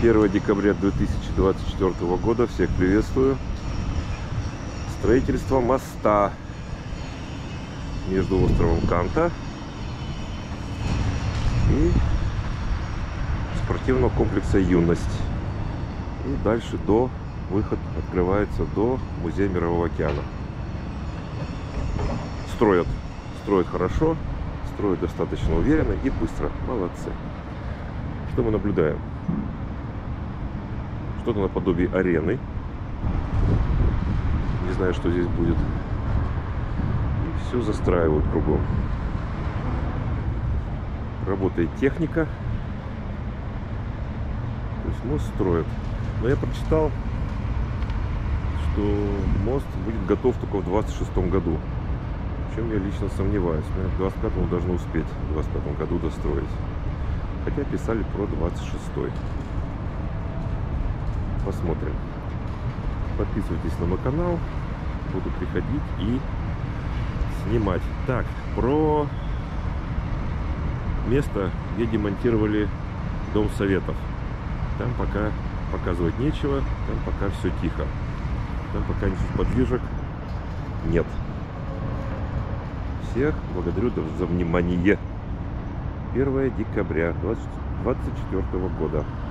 1 декабря 2024 года. Всех приветствую. Строительство моста между островом Канта и спортивного комплекса «Юность». И дальше выход открывается до Музея Мирового океана. Строят хорошо, строят достаточно уверенно и быстро. Молодцы. Что мы наблюдаем? Что-то наподобие арены. Не знаю, что здесь будет. И все застраивают кругом. Работает техника. То есть мост строят. Но я прочитал, что мост будет готов только в 2026 году. В чем я лично сомневаюсь. В 2025 должны успеть в 2025 году достроить. Хотя писали про 26-й. Посмотрим. Подписывайтесь на мой канал. Буду приходить и снимать. Так, про место, где демонтировали Дом Советов. Там пока показывать нечего. Там пока все тихо. Там пока никаких подвижек нет. Всех благодарю за внимание. 1 декабря 2024 года.